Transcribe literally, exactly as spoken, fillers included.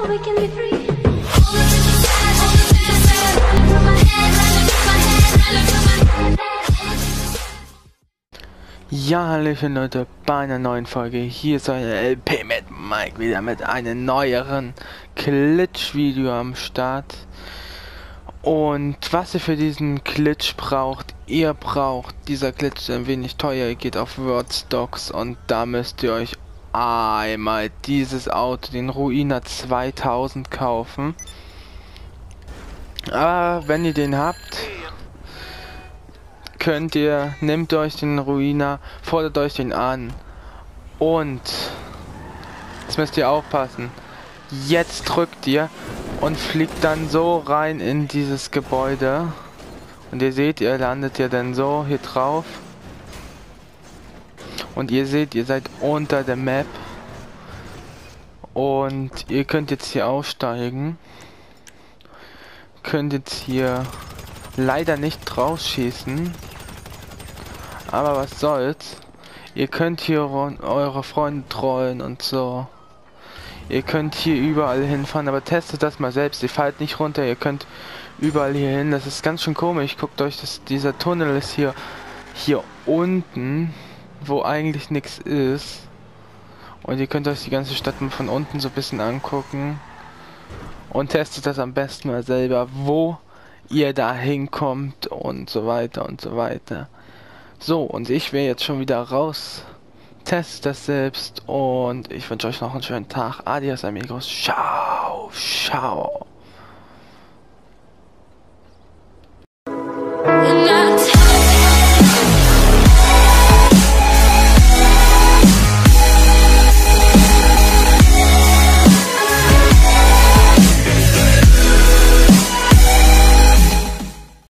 we can be free. All the things bad, all the things bad, running from my head, running from my head, running from my head. Ja, hallöchen Leute, bei einer neuen Folge. Hier ist euer L P mit Mike wieder mit einem neueren Glitch-Video am Start. Und was ihr für diesen Glitch braucht, ihr braucht, dieser Glitch ist ein wenig teuer, ihr geht auf Worldstocks und da müsst ihr euch einmal dieses Auto, den Ruina zweitausend kaufen. Aber wenn ihr den habt, könnt ihr, nehmt euch den Ruina, fordert euch den an und jetzt müsst ihr aufpassen. Jetzt drückt ihr und fliegt dann so rein in dieses Gebäude und ihr seht, ihr landet ja dann so hier drauf und ihr seht, ihr seid unter der Map und ihr könnt jetzt hier aussteigen, könnt jetzt hier leider nicht rausschießen. Aber was soll's? Ihr könnt hier eure Freunde trollen und so. Ihr könnt hier überall hinfahren, aber testet das mal selbst. Ihr fallt nicht runter, ihr könnt überall hier hin. Das ist ganz schön komisch. Guckt euch, das, dieser Tunnel ist hier, hier unten, wo eigentlich nichts ist. Und ihr könnt euch die ganze Stadt mal von unten so ein bisschen angucken. Und testet das am besten mal selber, wo ihr da hinkommt und so weiter und so weiter. So, und ich wäre jetzt schon wieder raus. Testet das selbst und ich wünsche euch noch einen schönen Tag. Adios amigos. Ciao, ciao.